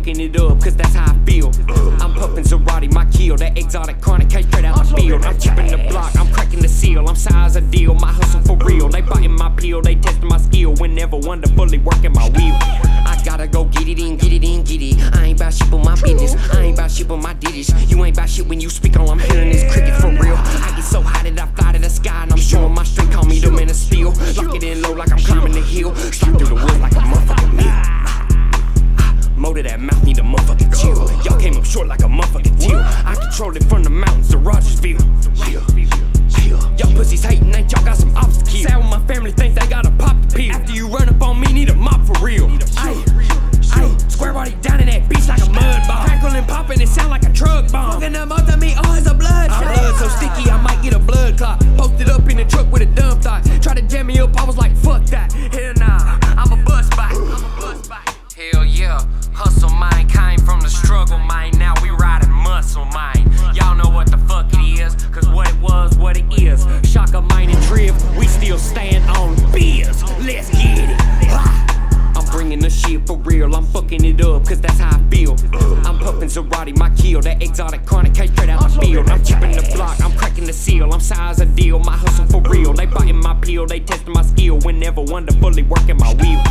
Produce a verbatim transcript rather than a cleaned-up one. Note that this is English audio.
fucking it up, cause that's how I feel. I'm puffin' Zerati, my kill, that exotic chronic came straight out the field. I'm chipping the block, I'm cracking the seal, I'm size a deal, my hustle for real. They biting my peel, they testing my skill, whenever wonder fully working my wheel. I gotta go get it in, get it in, get it. I ain't bout shit but my business, I ain't bout shit but my ditties. You ain't bout shit when you speak, all I'm hearing is cricket for real. I get so high that I fly to the sky, and I'm showing my strength, call me the man of steel. Lock it in low like I'm climbing the hill, slide through the woods like a motherfucking meal. Motor that mouth need a motherfucking chill. Y'all came up short like a motherfucking teal. I control it from the mountains to Rogersville. Y'all pussies hating, ain't y'all got some obstacles. Sad when my family think they gotta pop the pill. After you run up on me, need a mop for real. Ayy, ayy, square body down in that beach like a mud ball. Crackling, popping, it sound like a truck bomb. Fucking them up to me, oh, it's a blood shot. My blood so sticky, I might get a blood clot. Posted up in the truck with a dumb thought. Try to jam me up, I was like, fuck that. Hell nah, I'm a bust bite. I'm a bust bite. Hell yeah, hustle mine came from the struggle mine. Now we riding muscle mine. Y'all know what the fuck it is, cause what it was, what it is. Shocka mine and Triv, we still stand on beers. Let's get it. Ah. I'm bringing the shit for real, I'm fucking it up, cause that's how I feel. I'm puffin' Zerati, my kill, that exotic chronic came straight out the field. I'm chipping the block, I'm cracking the seal, I'm size a deal, my hustle for real. They biting my peel, they testing my skill, whenever wonder fully working my wheel.